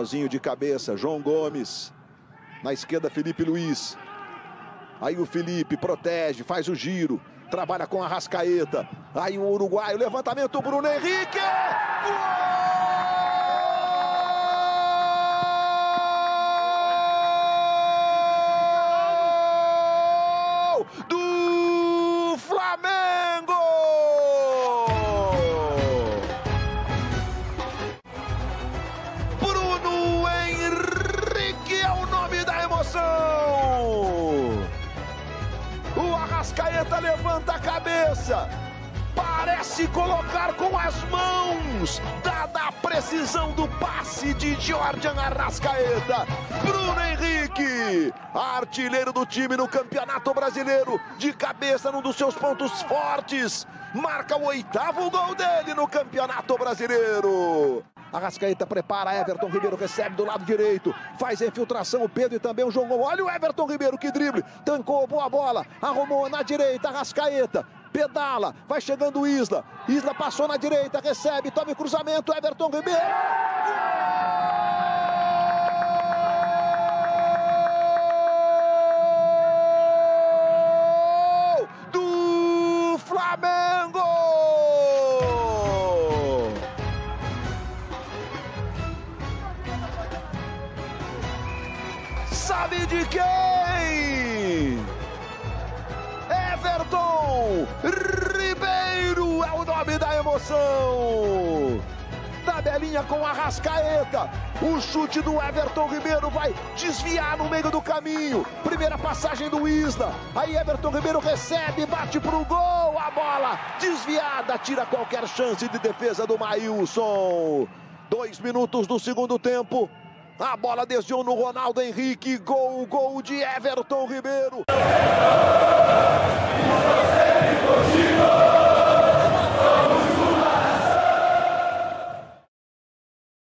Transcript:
sozinho de cabeça, João Gomes. Na esquerda, Felipe Luiz. Aí o Felipe protege, faz o giro. Trabalha com a Arrascaeta. Aí o uruguaio, levantamento, Bruno Henrique. Gol do Flamengo! Bruno Henrique é o nome da emoção. O Arrascaeta levanta a cabeça, parece colocar com as mãos, dada a precisão do passe de Jordan Arrascaeta. Bruno Henrique, artilheiro do time no Campeonato Brasileiro, de cabeça num dos seus pontos fortes, marca o 8º gol dele no Campeonato Brasileiro. Arrascaeta prepara, Everton Ribeiro recebe do lado direito, faz a infiltração, o Pedro e também o João Gomes. Olha o Everton Ribeiro, que drible, tancou, boa bola, arrumou na direita, Arrascaeta, pedala, vai chegando o Isla, Isla passou na direita, recebe, toma o cruzamento, Everton Ribeiro. Gol do Flamengo! Sabe de quem? Everton Ribeiro é o nome da emoção. Tabelinha com a Arrascaeta. O chute do Everton Ribeiro vai desviar no meio do caminho. Primeira passagem do Isla. Aí Everton Ribeiro recebe, bate pro gol. A bola desviada, tira qualquer chance de defesa do Maílson. 2 minutos do segundo tempo. A bola desviou no Ronaldo Henrique. Gol de Everton Ribeiro.